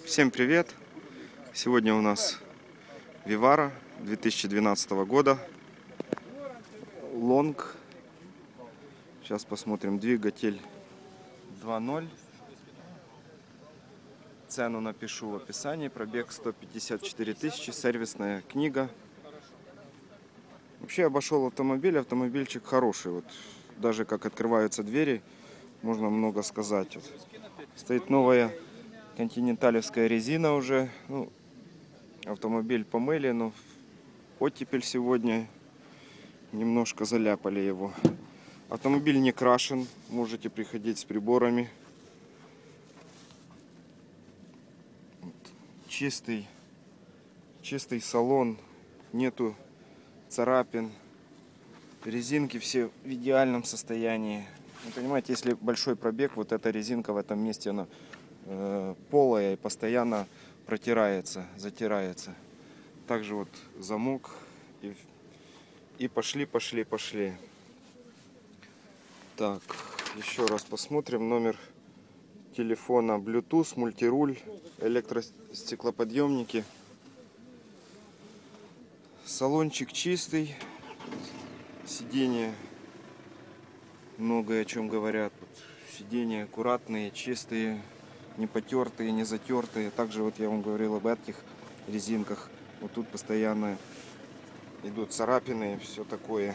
Всем привет! Сегодня у нас Vivaro 2012 года. Лонг. Сейчас посмотрим. Двигатель 2.0. Цену напишу в описании. Пробег 154 тысячи. Сервисная книга. Вообще обошел автомобиль. Автомобильчик хороший. Вот даже как открываются двери, можно много сказать. Вот. Стоит новая континенталевская резина уже. Ну, автомобиль помыли, но оттепель сегодня, немножко заляпали его. Автомобиль не крашен, можете приходить с приборами. Чистый салон, нету царапин, резинки все в идеальном состоянии. Вы понимаете, если большой пробег, вот эта резинка в этом месте, она полая и постоянно протирается, затирается. Также вот замок и пошли. Так, еще раз посмотрим. Номер телефона, Bluetooth, мультируль, электростеклоподъемники. Салончик чистый. Сиденья многое о чем говорят. Сиденья аккуратные, чистые, не потертые, не затертые. Также вот я вам говорил об этих резинках. Вот тут постоянно идут царапины, все такое.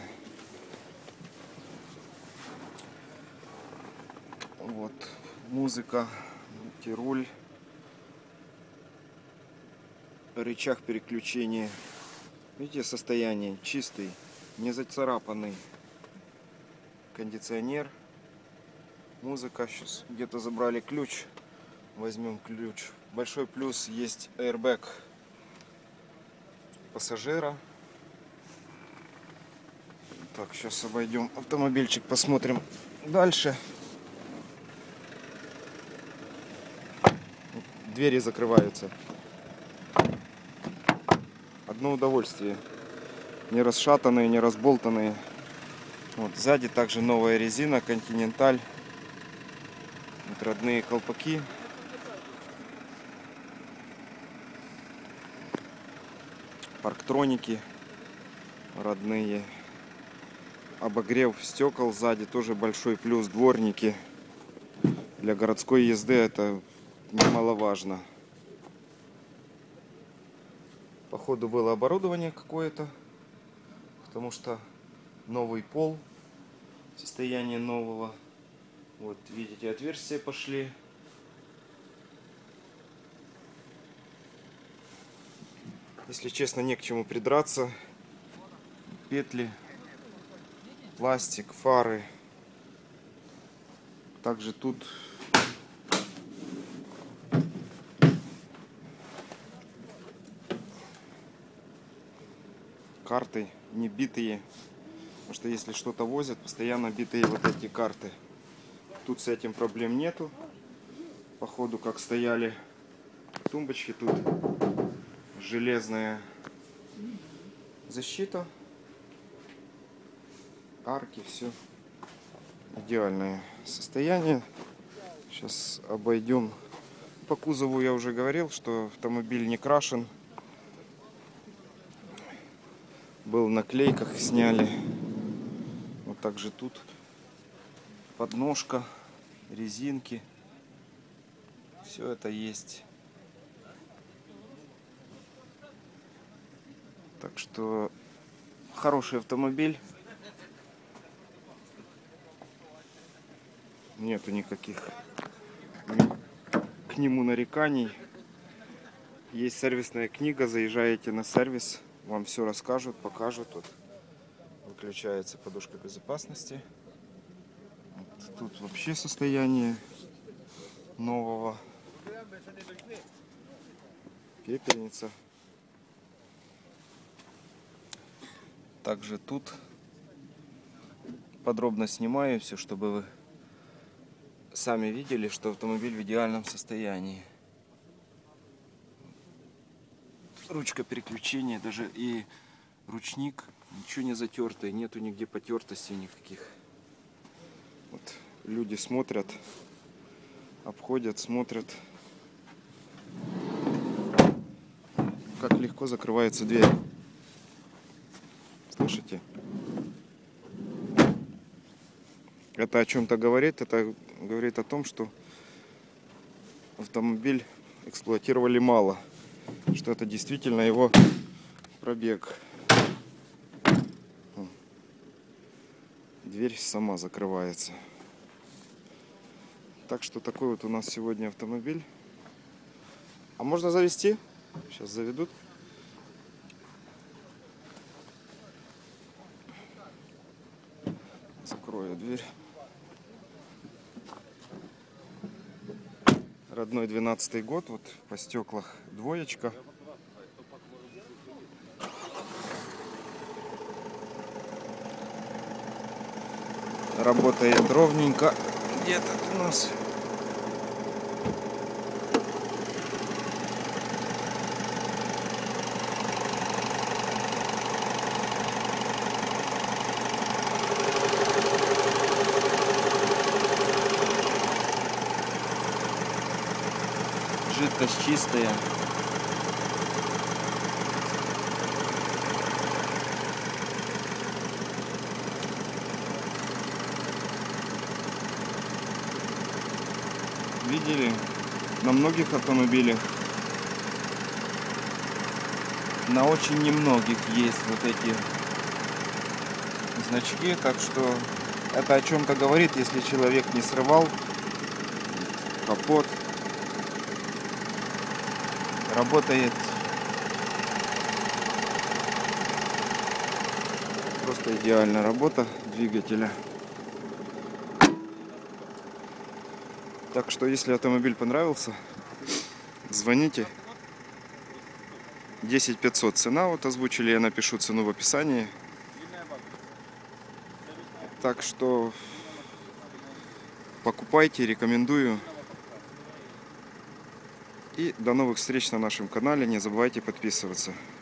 Вот музыка, мультируль, рычаг переключения. Видите, состояние чистый, не зацарапанный. Кондиционер, музыка. Сейчас где-то забрали ключ, возьмем ключ. Большой плюс, есть airbag пассажира. Так, сейчас обойдем автомобильчик, посмотрим дальше. Двери закрываются. Одно удовольствие. Не расшатанные, не разболтанные. Вот сзади также новая резина Continental. Вот родные колпаки. Парктроники родные. Обогрев стекол сзади тоже большой плюс. Дворники. Для городской езды это немаловажно. Походу было оборудование какое-то, потому что новый пол, состояние нового. Вот видите, отверстия пошли. Если честно, не к чему придраться. Петли, пластик, фары. Также тут карты не битые, потому что если что-то возят, постоянно битые вот эти карты. Тут с этим проблем нету. Походу, как стояли тумбочки, тут железная защита, арки, все идеальное состояние. Сейчас обойдем. По кузову я уже говорил, что автомобиль не крашен. Был в наклейках, сняли. Вот также тут подножка, резинки. Все это есть. Так что хороший автомобиль. Нету никаких к нему нареканий. Есть сервисная книга. Заезжаете на сервис, вам все расскажут, покажут. Вот выключается подушка безопасности. Вот тут вообще состояние нового. Пепельница. Также тут подробно снимаю все, чтобы вы сами видели, что автомобиль в идеальном состоянии. Ручка переключения, даже и ручник, ничего не затертый, нету нигде потертостей никаких. Вот люди смотрят, обходят, смотрят. как легко закрывается дверь. Слышите? Это о чем-то говорит. Это говорит о том, что автомобиль эксплуатировали мало. Что это действительно его пробег. Дверь сама закрывается. Так что такой вот у нас сегодня автомобиль. А можно завести? Сейчас заведут. Закрою дверь. Родной 12-й год. Вот по стеклах двоечка. Работает ровненько. Где тут у нас? Жидкость чистая. Видели, на многих автомобилях, на очень немногих есть вот эти значки, так что это о чем-то говорит, если человек не срывал капот, работает просто идеальная работа двигателя. Так что, если автомобиль понравился, звоните. 10 500 цена, вот озвучили, я напишу цену в описании. Так что покупайте, рекомендую. И до новых встреч на нашем канале. Не забывайте подписываться.